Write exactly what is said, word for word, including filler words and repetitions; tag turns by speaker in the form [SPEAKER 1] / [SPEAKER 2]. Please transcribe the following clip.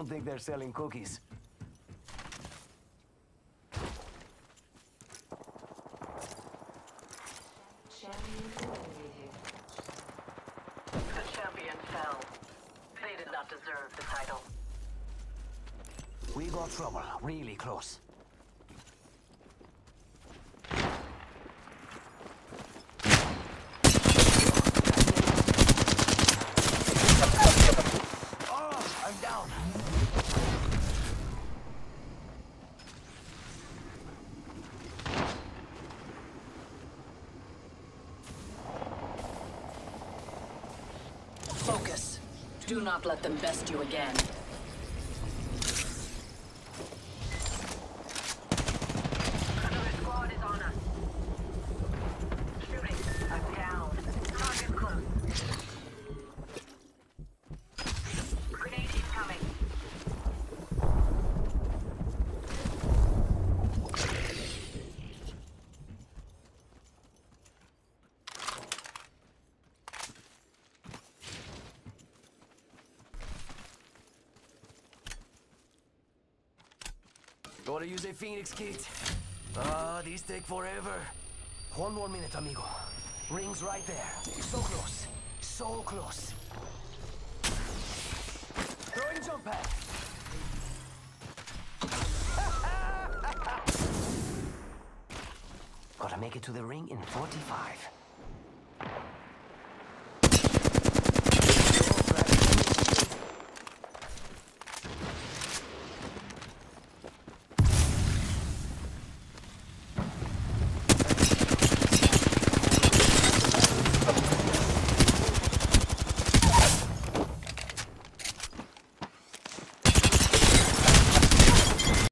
[SPEAKER 1] don't think they're selling cookies.
[SPEAKER 2] The champion fell. They did not deserve the title.
[SPEAKER 1] We got trouble, really close. Oh, I'm down.
[SPEAKER 2] Focus. Do not let them best you again. Another squad is on us. Shooting. I'm down. Target close. Grenade incoming.
[SPEAKER 1] Gotta use a Phoenix kit. Ah, these take forever. One more minute, amigo. Ring's right there. So close. So close. Throwing jump pad. Gotta make it to the ring in forty-five.